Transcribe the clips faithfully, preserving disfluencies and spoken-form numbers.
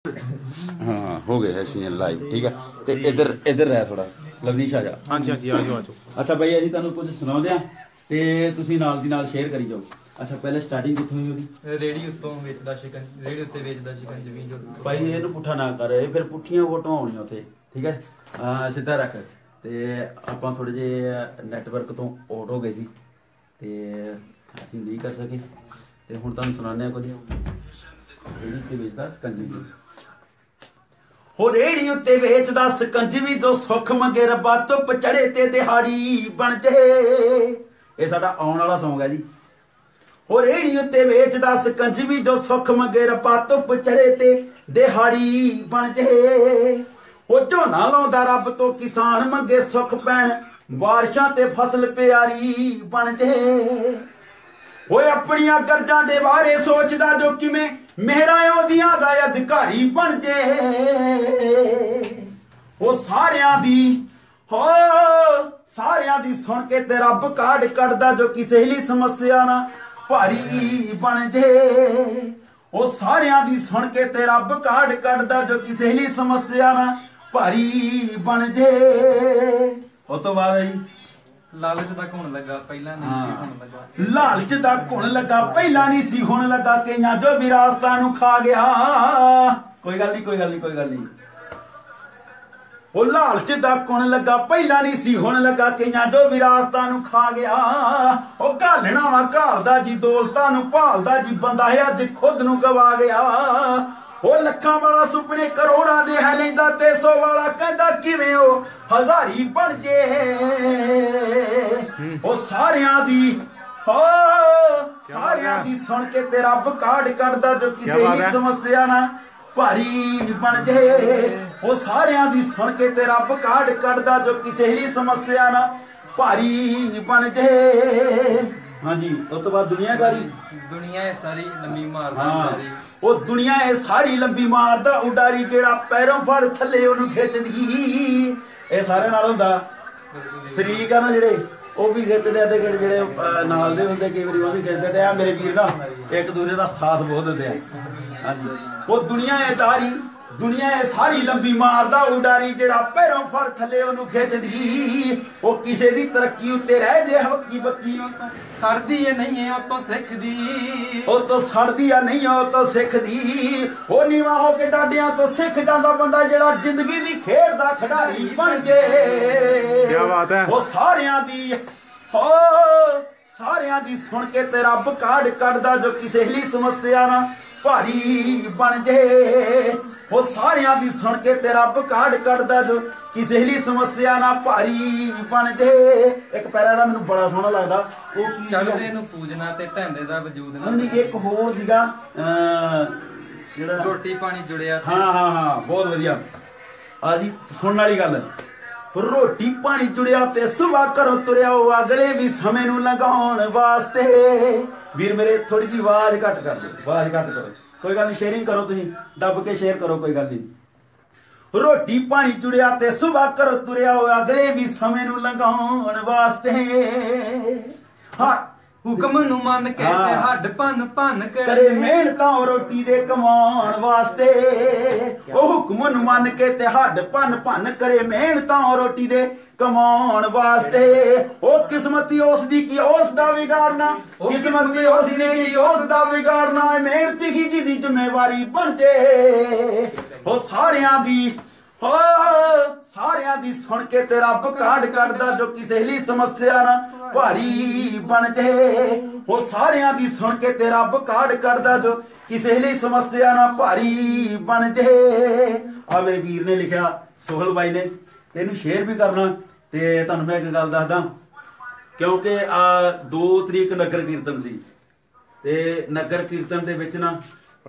हाँ हो गया है सीन लाइव ठीक है ते इधर इधर रह थोड़ा लवनीश आ जा। हाँ जी हाँ जी आ जाओ आ जाओ। अच्छा भाई अजी तुहानू कुछ सुणाउंदे आ ते तुसीं नाल दी नाल शेयर करी जाओ। अच्छा पहले स्टार्टिंग कित्थों होई ओदी रेडी उत्तों वेचदा शिकन रेडी उत्ते वेचदा शिकन जमीन जो भाई इहनू पुट्ठा ना कर ये फिर पुट्ठियां फोटो आउणियां उत्थे ठीक है सीधा रख ते आपां थोड़े जे नैटवर्क तो आउट हो गए सी ते असीं नहीं कर सके ते हुण तुहानू सुणाने आ कुछ रेडी ते वेचदा शिकंजी हो रेड़ी उत्ते वेचदा शिकंजवी जो सुख मंगे रब्बा धुप चढ़े ते दिहाड़ी बन जे ये साडा आउण वाला सॉन्ग है जी। हो रेड़ी उत्ते वेचदा शिकंजवी जो सुख मंगे रब्बा धुप चढ़े ते दिहाड़ी बन जे हो झोना लाउंदा रब तो किसान मंगे सुख पैण बारिशां ते फसल प्यारी बन जे होए अपनियां गर्जां दे बारे सोचदा जो किवें मेरा ओदियां दा अधिकारी बन जे हो सारियां दी हो सारियां दी सुन के ते रब काढ़ कढदा जो किसे ली समस्या ना भारी बन जे हो सारियां दी सुन के ते रब काढ़ कढदा जो किसे ली समस्या ना भारी बन जे। उस तो बाद जी लालच दा घुण लगा पहला नहीं सी हुण लगा लालच दा घुण लगा पहला नहीं सी हुण लगा कईयां जो विरासतां नूं खा गया कोई गल नहीं कोई गल नहीं कोई गल नहीं ओ लालच दा घुण लगा पहला नहीं सी हुण लगा कईयां जो विरासतां नूं खा गया ओ घालना वा घालदा जी दौलतां नूं भालदा जी बंदा है अज खुद नूं गवा गया ओ लखां वाला सुपने करोड़ां दे है लैंदा ते सौ वाला कहंदा किवें ओ हजारी बन जे ओ सारियां दी हो सारियां दी सुन के ते रब काढ़ कढदा जो किसे दी समस्या ना भारी बन जे ओ सारियां दी सुन के ते रब काढ़ कढदा जो किसे दी समस्या ना भारी बन जे। हाँ जी उस तो बाद दुनियादारी दुनिया है सारी लंबी मारदा उडारी ओ दुनिया है सारी लंबी मारदा उडारी जेड़ा पैरों फड़ थल्ले ओनू खिचदी ये सारे नाल हुंदा शरीक आ ना जेड़े ਉਹ भी खिचते हैं ਜਿਹੜੇ ਜਿਹੜੇ ਨਾਲ ਦੇ ਹੁੰਦੇ ਕਈ ਵਾਰੀ ਉਹ ਵੀ खिचते ਤੇ ਆ ਮੇਰੇ ਵੀਰ ਨਾ ਇੱਕ ਦੂਜੇ ਦਾ ਸਾਥ ਬਹੁਤ ਦਿੰਦੇ ਆ। ਹਾਂਜੀ ਉਹ ਦੁਨੀਆ ਹੈ ਤਾਰੀ ਦੁਨੀਆ ਹੈ ਸਾਰੀ ਲੰਬੀ ਮਾਰਦਾ ਉਡਾਰੀ ਜਿਹੜਾ ਪੈਰੋਂ ਫੜ ਥੱਲੇ ਉਹਨੂੰ ਖਿੱਚਦੀ ਉਹ ਕਿਸੇ ਦੀ ਤਰੱਕੀ ਉੱਤੇ ਰਹਿ ਜੇ ਹੱਕੀ ਬੱਕੀ ਸੜਦੀ ਏ ਨਹੀਂ ਏ ਉਹ ਤੋਂ ਸਿੱਖਦੀ ਉਹ ਤੋਂ ਸੜਦੀ ਆ ਨਹੀਂ ਉਹ ਤੋਂ ਸਿੱਖਦੀ ਉਹ ਨੀਵਾਂ ਹੋ ਕੇ ਡਾਡਿਆਂ ਤੋਂ ਸਿੱਖ ਜਾਂਦਾ ਬੰਦਾ ਜਿਹੜਾ ਜ਼ਿੰਦਗੀ ਦੀ ਖੇਡ ਦਾ ਖਿਡਾਰੀ ਬਣ ਜੇ। ਕੀ ਬਾਤ ਹੈ। ਉਹ ਸਾਰਿਆਂ ਦੀ ਹੋ ਸਾਰਿਆਂ ਦੀ ਸੁਣ ਕੇ ਤੇ ਰੱਬ ਕਾਢ ਕੱਢਦਾ ਜੋ ਕਿਸੇ ਲਈ ਸਮੱਸਿਆ ਨਾ ਭਾਰੀ ਬਣ ਜੇ ਉਹ ਸਾਰਿਆਂ ਦੀ ਸੁਣ ਕੇ ਤੇ ਰੱਬ ਕਾਢ ਕੱਢਦਾ ਜੋ ਕਿਸੇ ਲਈ ਸਮੱਸਿਆ ਨਾ ਭਾਰੀ ਬਣ ਜੇ। ਇੱਕ ਪੈਰਾ ਦਾ ਮੈਨੂੰ ਬੜਾ ਸੋਹਣਾ ਲੱਗਦਾ ਉਹ ਕੀ ਚੜਦੇ ਨੂੰ ਪੂਜਣਾ ਤੇ ਢਾਂਦੇ ਦਾ ਵਜੂਦ ਨਾ ਨਹੀਂ ਇੱਕ ਹੋਰ ਸੀਗਾ ਜਿਹੜਾ ਰੋਟੀ ਪਾਣੀ ਜੁੜਿਆ ਹਾਂ ਹਾਂ ਹਾਂ ਬਹੁਤ ਵਧੀਆ ਆ ਜੀ ਸੁਣਨ ਵਾਲੀ ਗੱਲ ਰੋਟੀ ਪਾਣੀ ਜੁੜਿਆ ਤੇ ਸੁਬਾ ਘਰੋਂ ਤੁਰਿਆ ਉਹ ਅਗਲੇ ਵੀ ਸਮੇਂ ਨੂੰ ਲੰਘਾਉਣ ਵਾਸਤੇ ਵੀਰ ਮੇਰੇ ਥੋੜੀ ਜਿਹੀ ਆਵਾਜ਼ ਘੱਟ ਕਰ ਦਿਓ ਆਵਾਜ਼ ਘੱਟ ਕਰੋ ਕੋਈ ਗੱਲ ਨਹੀਂ ਸ਼ੇਅਰਿੰਗ ਕਰੋ ਤੁਸੀਂ ਦੱਬ ਕੇ ਸ਼ੇਅਰ ਕਰੋ ਕੋਈ ਗੱਲ ਨਹੀਂ। ਰੋਟੀ ਪਾਣੀ ਜੁੜਿਆ ਤੇ ਸੁਬਾ ਘਰੋਂ ਤੁਰਿਆ ਉਹ ਅਗਲੇ ਵੀ ਸਮੇਂ ਨੂੰ ਲੰਘਾਉਣ ਵਾਸਤੇ ਹਾਂ ਹੁਕਮ ਨੂੰ ਮੰਨ ਕੇ ਤੇ ਹੱਡ ਭੰਨ ਭੰਨ ਕਰੇ ਮਿਹਨਤਾਂ ਰੋਟੀ ਦੇ ਕਮਾਉਣ ਵਾਸਤੇ ਉਹ ਹੁਕਮ ਨੂੰ ਮੰਨ ਕੇ ਤੇ ਹੱਡ ਭੰਨ ਭੰਨ ਕਰੇ ਮਿਹਨਤਾਂ ਰੋਟੀ ਦੇ ਕਮਾਉਣ ਵਾਸਤੇ ਉਹ ਕਿਸਮਤੀ ਉਸ ਦੀ ਕੀ ਉਸ ਦਾ ਵਿਗਾੜਨਾ ਕਿਸਮਤੀ ਉਸ ਦੀ ਕੀ ਉਸ ਦਾ ਵਿਗਾੜਨਾ ਮਿਹਨਤੀ ਹੀ ਜਿਹਦੀ ਜ਼ਿੰਮੇਵਾਰੀ ਬਣ ਜੇ ਉਹ ਸਾਰਿਆਂ ਦੀ ਹੋ ਸਾਰਿਆਂ ਦੀ ਸੁਣ ਕੇ ਤੇ ਰੱਬ ਕਾਢ ਕੱਢਦਾ ਜੋ ਕਿਸੇ ਲਈ ਸਮੱਸਿਆ ਨਾ ਭਾਰੀ ਬਣ ਜੇ ਉਹ ਸਾਰਿਆਂ ਦੀ ਸੁਣ ਕੇ ਤੇ ਰੱਬ ਕਾਢ ਕੱਢਦਾ ਜੋ ਕਿਸੇ ਲਈ ਸਮੱਸਿਆ ਨਾ ਭਾਰੀ ਬਣ ਜੇ। ਆ ਮੇਰੇ ਵੀਰ ਨੇ ਲਿਖਿਆ ਸੋਹਲ ਬਾਈ ਨੇ ਇਹਨੂੰ ਸ਼ੇਅਰ ਵੀ ਕਰਨਾ ਤੇ ਤੁਹਾਨੂੰ ਮੈਂ ਇੱਕ ਗੱਲ ਦੱਸਦਾ ਕਿਉਂਕਿ ਆ ਦੋ ਤਰੀਕ ਨਗਰ ਕੀਰਤਨ ਸੀ ਤੇ ਨਗਰ ਕੀਰਤਨ ਦੇ ਵਿੱਚ ਨਾ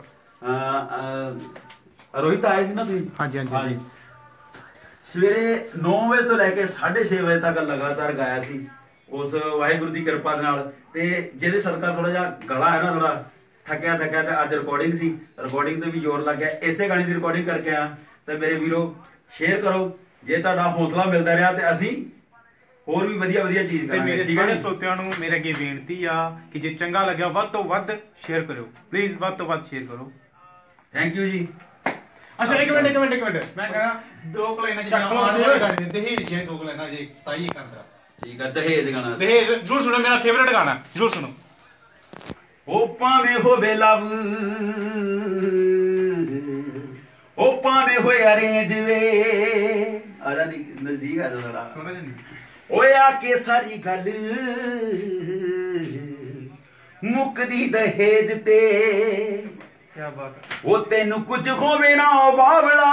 ਰੋਹਿਤ ਆਏ ਸੀ ਨਾ ਤੁਸੀਂ ਹਾਂਜੀ ਹਾਂਜੀ ਸਵੇਰੇ ਨੌ ਵਜੇ ਤੋਂ ਲੈ ਕੇ ਸਾਢੇ ਛੇ ਵਜੇ ਤੱਕ ਲਗਾਤਾਰ ਗਾਇਆ ਸੀ ਉਸ ਵਾਹਿਗੁਰੂ ਦੀ ਕਿਰਪਾ ਦੇ ਨਾਲ ਤੇ ਜਿਹਦੇ ਸਦਕਾ ਥੋੜਾ ਜਿਹਾ ਗਲਾ ਹੈ ਨਾ ਥੋੜਾ ਥੱਕਿਆ ਥੱਕਿਆ ਤੇ ਅੱਜ ਰਿਕਾਰਡਿੰਗ ਸੀ ਰਿਕਾਰਡਿੰਗ ਤੇ ਵੀ ਜ਼ੋਰ ਲੱਗ ਗਿਆ ਇਸੇ ਗਾਣੇ ਦੀ ਰਿਕਾਰਡਿੰਗ ਕਰਕੇ ਆ ਤੇ ਮੇਰੇ ਵੀਰੋ ਸ਼ੇਅਰ ਕਰੋ ਜੇ ਤੁਹਾਡਾ ਹੌਸਲਾ ਮਿਲਦਾ ਰਿਹਾ ਤੇ ਅਸੀਂ ਹੋਰ ਵੀ ਵਧੀਆ ਵਧੀਆ ਚੀਜ਼ ਕਰਾਂਗੇ। ਮੇਰੇ ਸਾਰੇ ਸਰੋਤਿਆਂ ਨੂੰ ਮੇਰੇ ਅੱਗੇ ਬੇਨਤੀ ਆ ਕਿ ਜੇ ਚੰਗਾ ਲੱਗਿਆ ਵੱਧ ਤੋਂ ਵੱਧ ਸ਼ੇਅਰ ਕਰਿਓ ਪਲੀਜ਼ ਵੱਧ ਤੋਂ ਵੱਧ ਸ਼ੇਅਰ ਕਰੋ। ਥੈਂਕ ਯੂ ਜੀ। ਅੱਛਾ ਇੱਕ ਮਿੰਟ ਇੱਕ ਮਿੰਟ ਇੱਕ ਮਿੰਟ ਮੈਂ ਕਹਾਂ ਦੋ ਕਲਾਈਨਾਂ ਚੱਕ ਲਓ ਦੋ ਗਾਣੇ ਦਹੇਜ ਦੀਆਂ ਦੋ ਕਲਾਈਨਾਂ ਜੇ ਸਤਾਈ ਕਰਦਾ ਠੀਕ ਆ ਦਹੇਜ ਗਾਣਾ ਦਹੇਜ ਜ਼ਰੂਰ ਸੁਣੋ ਮੇਰਾ ਫੇਵਰਟ ਗਾਣਾ ਜ਼ਰੂਰ ਸੁਣੋ ਉਹ ਭਾਵੇਂ ਹੋਵੇ ਲਵ ਉਹ ਭਾਵੇਂ ਹੋਏ ਅਰੇਂਜ ਵੇ ਆਦਾ ਨਹੀਂ ਨਜ਼ਦੀਕ ਆ ਜ਼ਰਾ ਓਏ ਆ ਕੇ ਸਾਰੀ ਗੱਲ ਮੁੱਕਦੀ ਦਹੇਜ ਤੇ ਕੀ ਬਾਤ ਉਹ ਤੈਨੂੰ ਕੁਝ ਹੋਵੇ ਨਾ ਉਹ ਬਾਬਲਾ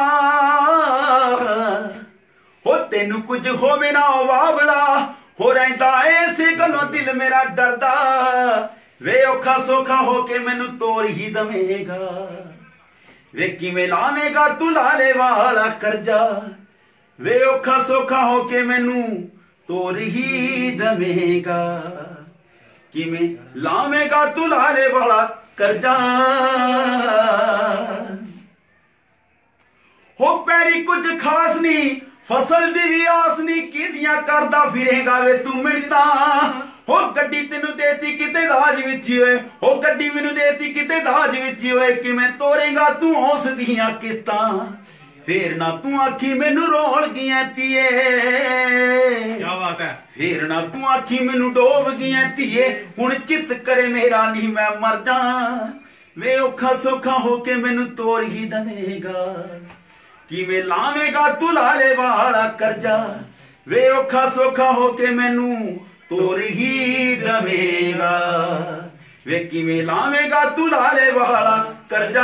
ਉਹ ਤੈਨੂੰ ਕੁਝ ਹੋਵੇ ਨਾ ਉਹ ਬਾਬਲਾ ਹੋ ਰਹਿੰਦਾ ਐਸੇ ਗੱਲੋਂ ਦਿਲ ਮੇਰਾ ਡਰਦਾ ਵੇ ਔਖਾ ਸੌਖਾ ਹੋ ਕੇ ਮੈਨੂੰ ਤੋਰ ਹੀ ਦਵੇਂਗਾ ਵੇ ਕਿਵੇਂ ਲਾਵੇਂਗਾ ਤੂੰ ਲਾਲੇ ਵਾਲਾ ਕਰਜ਼ਾ ਵੇ ਔਖਾ ਸੌਖਾ ਹੋ ਕੇ ਮੈਨੂੰ ਤੋਰ ਹੀ ਦਵੇਂਗਾ ਕਿਵੇਂ ਲਾਵੇਂਗਾ ਤੂੰ ਲਾਲੇ ਵਾਲਾ ਕਰਜ਼ਾ ਹੋ ਪੈਰੀ ਕੁਝ ਖਾਸ ਨਹੀਂ ਫਸਲ ਦੀ ਵੀ ਆਸ ਨਹੀਂ ਕਿਹਦੀਆਂ ਕਰਦਾ ਫਿਰੇਗਾ ਵੇ ਤੂੰ ਮਿੰਤਾ ਹੋ ਗੱਡੀ ਤੈਨੂੰ ਦੇਤੀ ਕਿਤੇ ਦਾਜ ਵਿੱਚ ਓਏ ਹੋ ਗੱਡੀ ਮੈਨੂੰ ਦੇਤੀ ਕਿਤੇ ਦਾਜ ਵਿੱਚ ਓਏ ਕਿਵੇਂ ਤੋਰੇਗਾ ਤੂੰ ਉਸ ਦੀਆਂ ਕਿਸ਼ਤਾਂ ਫੇਰ ਨਾ ਤੂੰ ਆਖੀ ਮੈਨੂੰ ਰੋਲ ਗਈਆਂ ਧੀਏ ਕੀ ਬਾਤ ਹੈ ਫੇਰ ਨਾ ਤੂੰ ਆਖੀ ਮੈਨੂੰ ਡੋਬ ਗਈਆਂ ਧੀਏ ਹੁਣ ਚਿੱਤ ਕਰੇ ਮੇਰਾ ਨਹੀਂ ਮੈਂ ਮਰ ਜਾ ਵੇ ਔਖਾ ਸੌਖਾ ਹੋ ਕੇ ਮੈਨੂੰ ਤੋਰ ਹੀ ਦਵੇਂਗਾ ਕਿਵੇਂ ਲਾਵੇਂਗਾ ਤੂੰ ਲਾਲੇ ਵਾਲਾ ਕਰਜ਼ਾ ਵੇ ਔਖਾ ਸੌਖਾ ਹੋ ਕੇ ਮੈਨੂੰ ਤੋਰ ਹੀ ਦਵੇਂਗਾ ਵੇ ਕਿਵੇਂ ਲਾਵੇਂਗਾ ਤੂੰ ਲਾਲੇ ਵਾਲਾ ਕਰਜ਼ਾ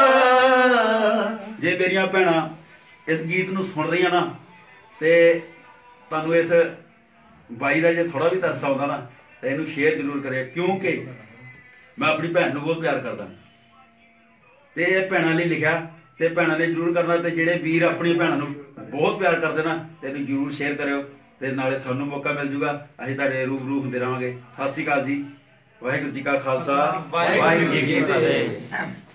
ਜੇ ਮੇਰੀਆਂ ਭੈਣਾਂ ਇਸ ਗੀਤ ਨੂੰ ਸੁਣ ਰਹੀਆਂ ਨਾ ਤੇ ਤੁਹਾਨੂੰ ਇਸ ਬਾਈ ਦਾ ਜੇ ਥੋੜਾ ਵੀ ਤਰਸ ਆਉਂਦਾ ਨਾ ਤੇ ਇਹਨੂੰ ਸ਼ੇਅਰ ਜ਼ਰੂਰ ਕਰਿਓ ਕਿਉਂਕਿ ਮੈਂ ਆਪਣੀ ਭੈਣ ਨੂੰ ਬਹੁਤ ਪਿਆਰ ਕਰਦਾ ਤੇ ਇਹ ਭੈਣਾਂ ਲਈ ਲਿਖਿਆ ਤੇ ਭੈਣਾਂ ਨੇ ਜ਼ਰੂਰ ਕਰਨਾ ਤੇ ਜਿਹੜੇ ਵੀਰ ਆਪਣੀ ਭੈਣਾਂ ਨੂੰ ਬਹੁਤ ਪਿਆਰ ਕਰਦੇ ਨਾ ਤੇ ਇਹਨੂੰ ਜ਼ਰੂਰ ਸ਼ੇਅਰ ਕਰਿਓ ਤੇ ਨਾਲੇ ਸਾਨੂੰ ਮੌਕਾ ਮਿਲ ਜੂਗਾ ਅਸੀਂ ਤੁਹਾਡੇ ਰੂਬਰੂ ਹੁੰਦੇ ਰਹਾਂਗੇ। ਸਤਿ ਸ਼੍ਰੀ ਅਕਾਲ ਜੀ। ਵਾਹਿਗੁਰੂ ਜੀ ਕਾ ਖਾਲਸਾ ਵਾਹਿਗੁਰੂ ਜੀ ਕੀ ਫਤਿਹ।